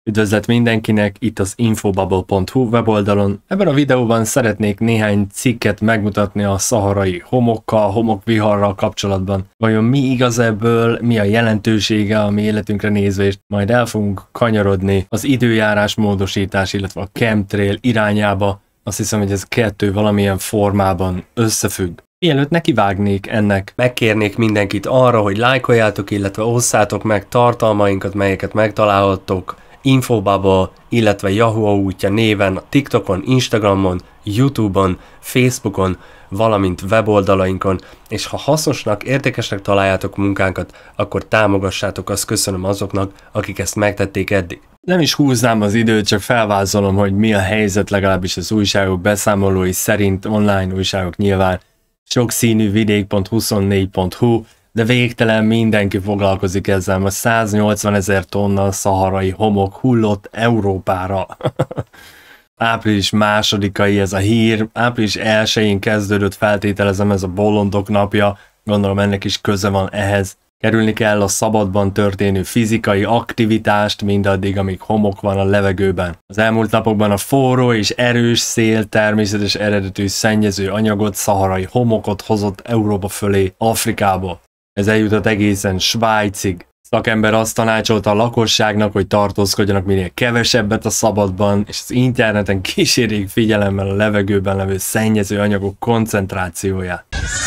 Üdvözlet mindenkinek, itt az infobubble.hu weboldalon. Ebben a videóban szeretnék néhány cikket megmutatni a szaharai homokkal, homokviharral kapcsolatban. Vajon mi igaz ebből, mi a jelentősége a mi életünkre nézve, és majd el fogunk kanyarodni az időjárás módosítás, illetve a chemtrail irányába. Azt hiszem, hogy ez kettő valamilyen formában összefügg. Mielőtt nekivágnék ennek, megkérnék mindenkit arra, hogy lájkoljátok, illetve osszátok meg tartalmainkat, melyeket megtalálhattok Infobubble, illetve Yahoo útja néven a TikTokon, Instagramon, YouTube-on, Facebookon, valamint weboldalainkon, és ha hasznosnak, értékesnek találjátok munkánkat, akkor támogassátok, azt köszönöm azoknak, akik ezt megtették eddig. Nem is húznám az időt, csak felvázolom, hogy mi a helyzet legalábbis az újságok beszámolói szerint, online újságok nyilván, sokszínű vidék.24.hu, de végtelen mindenki foglalkozik ezzel, most 180 000 tonna szaharai homok hullott Európára. Április 2-ai ez a hír, április 1-én kezdődött, feltételezem, ez a bolondok napja, gondolom ennek is köze van ehhez. Kerülni kell a szabadban történő fizikai aktivitást mindaddig, amíg homok van a levegőben. Az elmúlt napokban a forró és erős szél természetes eredetű szennyező anyagot, szaharai homokot hozott Európa fölé, Afrikába. Ez eljutott egészen Svájcig. Szakember azt tanácsolta a lakosságnak, hogy tartózkodjanak minél kevesebbet a szabadban, és az interneten kísérjék figyelemmel a levegőben levő szennyező anyagok koncentrációját.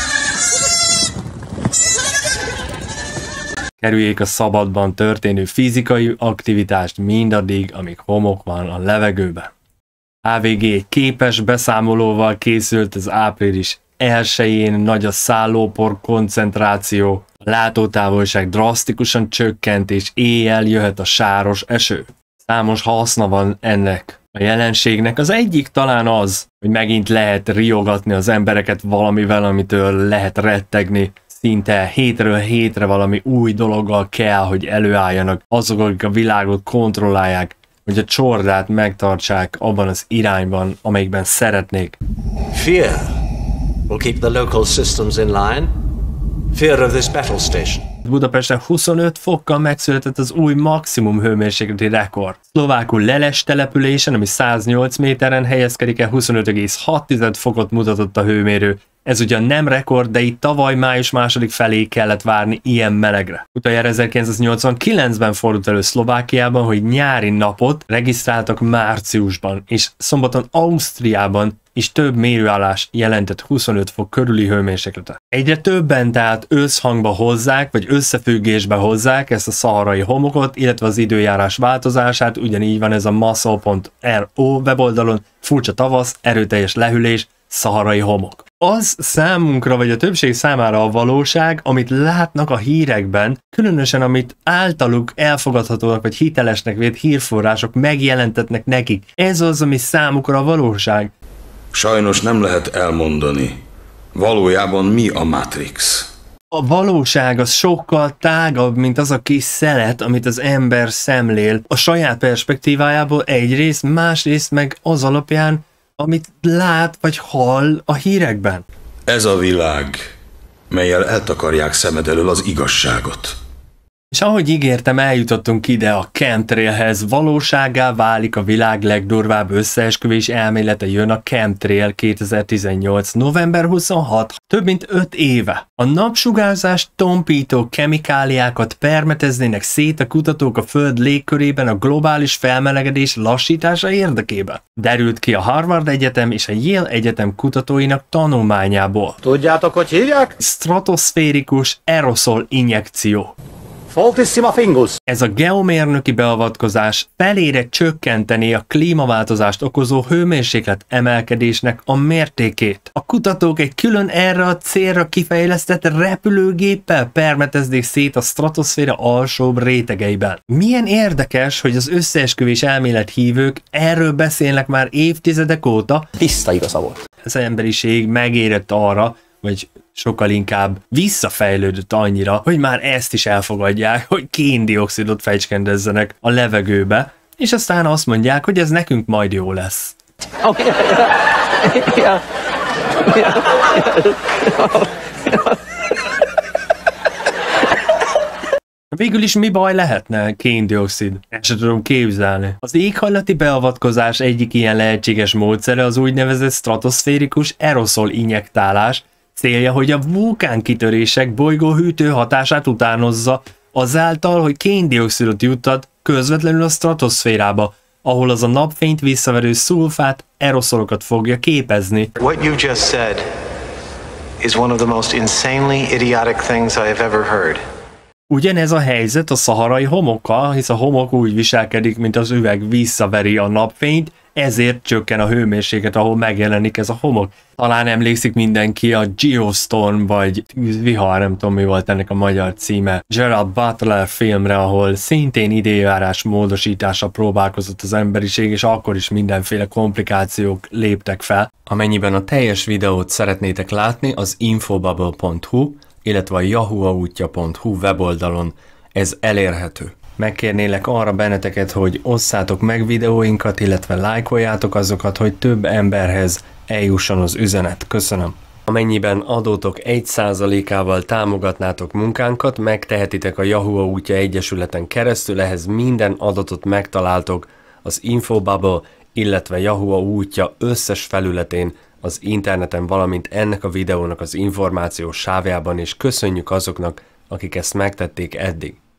Kerüljék a szabadban történő fizikai aktivitást mindaddig, amíg homok van a levegőben. HVG egy képes beszámolóval készült az április 1-én, nagy a szállópor koncentráció, a látótávolság drasztikusan csökkent, és éjjel jöhet a sáros eső. Számos haszna van ennek a jelenségnek. Az egyik talán az, hogy megint lehet riogatni az embereket valamivel, amitől lehet rettegni. Szinte hétről hétre valami új dologgal kell, hogy előálljanak azok, akik a világot kontrollálják, hogy a csordát megtartsák abban az irányban, amelyikben szeretnék. Fear will keep the local systems in line. Fear of this battle station. Budapesten 25 fokkal megszületett az új maximum hőmérsékleti rekord. Szlovákul Leles településen, ami 108 méteren helyezkedik el, 25,6 fokot mutatott a hőmérő. Ez ugyan nem rekord, de itt tavaly május második felé kellett várni ilyen melegre. Utoljára 1989-ben fordult elő Szlovákiában, hogy nyári napot regisztráltak márciusban, és szombaton Ausztriában is több mérőállás jelentett 25 fok körüli hőmérsékletet. Egyre többen tehát összhangba hozzák, vagy összefüggésbe hozzák ezt a szaharai homokot, illetve az időjárás változását, ugyanígy van ez a muscle.ro weboldalon, furcsa tavasz, erőteljes lehűlés, szaharai homok. Az számunkra, vagy a többség számára a valóság, amit látnak a hírekben, különösen amit általuk elfogadhatóak vagy hitelesnek vélt hírforrások megjelentetnek nekik. Ez az, ami számukra a valóság. Sajnos nem lehet elmondani. Valójában mi a Matrix? A valóság az sokkal tágabb, mint az a kis szelet, amit az ember szemlél a saját perspektívájából egyrészt, másrészt meg az alapján, amit lát vagy hall a hírekben. Ez a világ, mellyel eltakarják szemed elől az igazságot. És ahogy ígértem, eljutottunk ide a chemtrailhez, valósággá válik a világ legdurvább összeesküvés elmélete, jön a chemtrail 2018. november 26. Több mint 5 éve. A napsugárzást tompító kemikáliákat permeteznének szét a kutatók a Föld légkörében a globális felmelegedés lassítása érdekében. Derült ki a Harvard Egyetem és a Yale Egyetem kutatóinak tanulmányából. Tudjátok, hogy hívják? Stratoszférikus aerosol injekció. Fortissima fingus. Ez a geomérnöki beavatkozás felére csökkenteni a klímaváltozást okozó hőmérséklet emelkedésnek a mértékét. A kutatók egy külön erre a célra kifejlesztett repülőgéppel permetezték szét a stratoszféra alsóbb rétegeiben. Milyen érdekes, hogy az összeesküvés elmélet hívők erről beszélnek már évtizedek óta. Tiszta igaza volt. Az emberiség megérett arra, vagy sokkal inkább visszafejlődött annyira, hogy már ezt is elfogadják, hogy kén-dioxidot fecskendezzenek a levegőbe, és aztán azt mondják, hogy ez nekünk majd jó lesz. Végül is mi baj lehetne kén-dioxid? Ezt sem tudom képzelni. Az éghajlati beavatkozás egyik ilyen lehetséges módszere az úgynevezett stratoszférikus aeroszol injektálás, célja, hogy a vulkánkitörések bolygóhűtő hatását utánozza, azáltal, hogy kén-dioxidot juttat közvetlenül a stratoszférába, ahol az a napfényt visszaverő szulfát aeroszolokat fogja képezni. What you just said is one of the most insanely idiotic things I have ever heard. Ugyanez a helyzet a szaharai homokkal, hisz a homok úgy viselkedik, mint az üveg visszaveri a napfényt, ezért csökken a hőmérséklet, ahol megjelenik ez a homok. Talán emlékszik mindenki a Geostorm vagy Tűzvihar, nem tudom mi volt ennek a magyar címe, Gerard Butler filmre, ahol szintén időjárás módosításra próbálkozott az emberiség, és akkor is mindenféle komplikációk léptek fel. Amennyiben a teljes videót szeretnétek látni, az infobubble.hu, illetve a yahooautja.hu weboldalon ez elérhető. Megkérnélek arra benneteket, hogy osszátok meg videóinkat, illetve lájkoljátok azokat, hogy több emberhez eljusson az üzenet. Köszönöm. Amennyiben adótok 1%-ával támogatnátok munkánkat, megtehetitek a Yahoo útja egyesületen keresztül, ehhez minden adatot megtaláltok az Infobubble, illetve Yahoo útja összes felületén az interneten, valamint ennek a videónak az információs sávjában, és köszönjük azoknak, akik ezt megtették eddig.